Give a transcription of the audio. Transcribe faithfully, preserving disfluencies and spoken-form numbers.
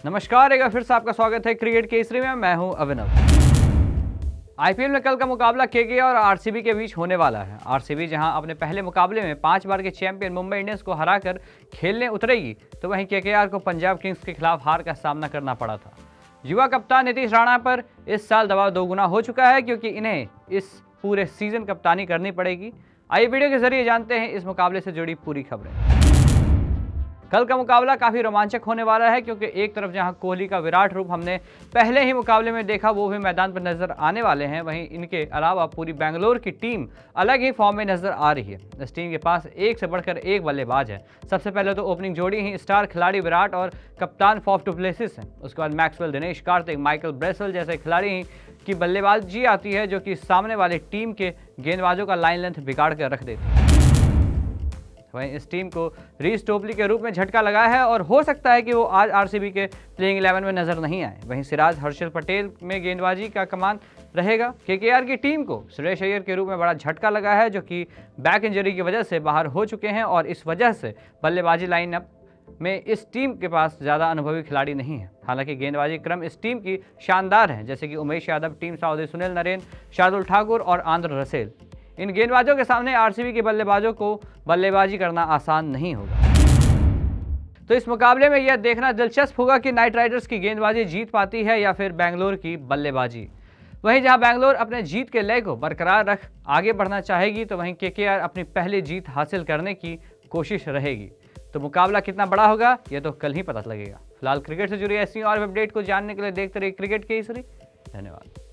नमस्कार, एक बार फिर से आपका स्वागत है क्रिकेट केसरी में। मैं हूं अभिनव। आईपीएल में कल का मुकाबला केकेआर और आरसीबी के बीच होने वाला है। आरसीबी जहां अपने पहले मुकाबले में पांच बार के चैंपियन मुंबई इंडियंस को हराकर खेलने उतरेगी, तो वहीं केकेआर को पंजाब किंग्स के खिलाफ हार का सामना करना पड़ा था। युवा कप्तान नीतीश राणा पर इस साल दबाव दोगुना हो चुका है, क्योंकि इन्हें इस पूरे सीजन कप्तानी करनी पड़ेगी। आइए वीडियो के जरिए जानते हैं इस मुकाबले से जुड़ी पूरी खबरें। कल का मुकाबला काफी रोमांचक होने वाला है, क्योंकि एक तरफ जहां कोहली का विराट रूप हमने पहले ही मुकाबले में देखा, वो भी मैदान पर नजर आने वाले हैं। वहीं इनके अलावा पूरी बेंगलोर की टीम अलग ही फॉर्म में नजर आ रही है। इस टीम के पास एक से बढ़कर एक बल्लेबाज है। सबसे पहले तो ओपनिंग जोड़ी ही स्टार खिलाड़ी विराट और कप्तान फॉफ डु प्लेसिस हैं। उसके बाद Maxwell, Dinesh Karthik, Michael Bracewell जैसे खिलाड़ी की बल्लेबाजी आती है, जो कि सामने वाली टीम के गेंदबाजों का लाइन लेंथ बिगाड़ कर रख देती है। वहीं इस टीम को रीस टोपली के रूप में झटका लगा है और हो सकता है कि वो आज आरसीबी के प्लेइंग इलेवन में नजर नहीं आए। वहीं सिराज हर्षल पटेल में गेंदबाजी का कमान रहेगा। केकेआर की टीम को सुरेश अय्यर के रूप में बड़ा झटका लगा है, जो कि बैक इंजरी की वजह से बाहर हो चुके हैं और इस वजह से बल्लेबाजी लाइनअप में इस टीम के पास ज़्यादा अनुभवी खिलाड़ी नहीं है। हालांकि गेंदबाजी क्रम इस टीम की शानदार है, जैसे कि Umesh Yadav, Tim Southee, Sunil Narine, Shardul Thakur और आंद्रे रसेल। इन गेंदबाजों के सामने आरसीबी के बल्लेबाजों को बल्लेबाजी करना आसान नहीं होगा। तो इस मुकाबले में यह देखना दिलचस्प होगा कि नाइट राइडर्स की गेंदबाजी जीत पाती है या फिर बेंगलोर की बल्लेबाजी। वहीं जहां बेंगलोर अपने जीत के लय को बरकरार रख आगे बढ़ना चाहेगी, तो वहीं केकेआर अपनी पहली जीत हासिल करने की कोशिश रहेगी। तो मुकाबला कितना बड़ा होगा, यह तो कल ही पता लगेगा। फिलहाल क्रिकेट से जुड़ी ऐसी और अपडेट को जानने के लिए देखते रहिए क्रिकेट केसरी। धन्यवाद।